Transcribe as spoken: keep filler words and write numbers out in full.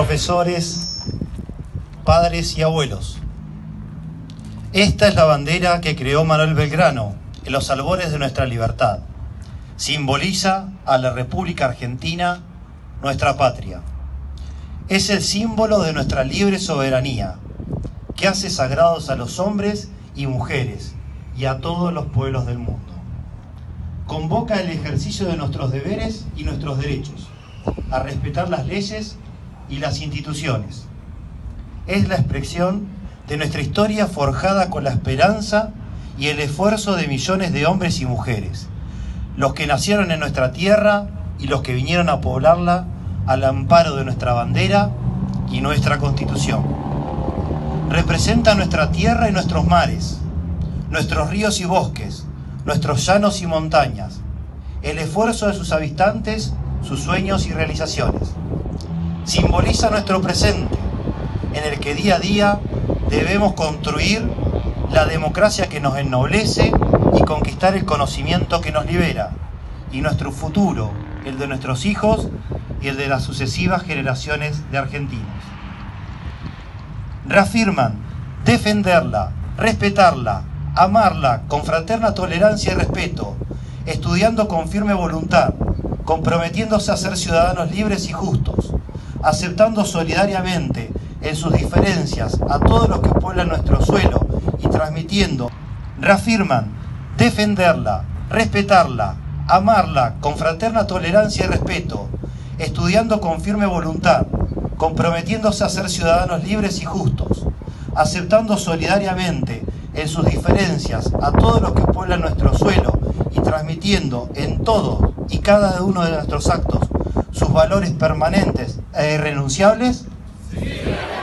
profesores, padres y abuelos. Esta es la bandera que creó Manuel Belgrano en los albores de nuestra libertad. Simboliza a la República Argentina, nuestra patria. Es el símbolo de nuestra libre soberanía, que hace sagrados a los hombres y mujeres y a todos los pueblos del mundo. Convoca el ejercicio de nuestros deberes y nuestros derechos, a respetar las leyes y las instituciones. Es la expresión de nuestra historia forjada con la esperanza y el esfuerzo de millones de hombres y mujeres, los que nacieron en nuestra tierra y los que vinieron a poblarla al amparo de nuestra bandera y nuestra Constitución. Representa nuestra tierra y nuestros mares, nuestros ríos y bosques, nuestros llanos y montañas, el esfuerzo de sus habitantes, sus sueños y realizaciones. Simboliza nuestro presente, en el que día a día debemos construir la democracia que nos ennoblece y conquistar el conocimiento que nos libera, y nuestro futuro, el de nuestros hijos y el de las sucesivas generaciones de argentinos. Reafirman defenderla, respetarla, amarla con fraterna tolerancia y respeto, estudiando con firme voluntad, comprometiéndose a ser ciudadanos libres y justos, aceptando solidariamente en sus diferencias a todos los que pueblan nuestro suelo y transmitiendo. Reafirman defenderla, respetarla, amarla con fraterna tolerancia y respeto, estudiando con firme voluntad, comprometiéndose a ser ciudadanos libres y justos, aceptando solidariamente en sus diferencias a todos los que pueblan nuestro suelo y transmitiendo en todos y cada uno de nuestros actos sus valores permanentes e irrenunciables. Sí.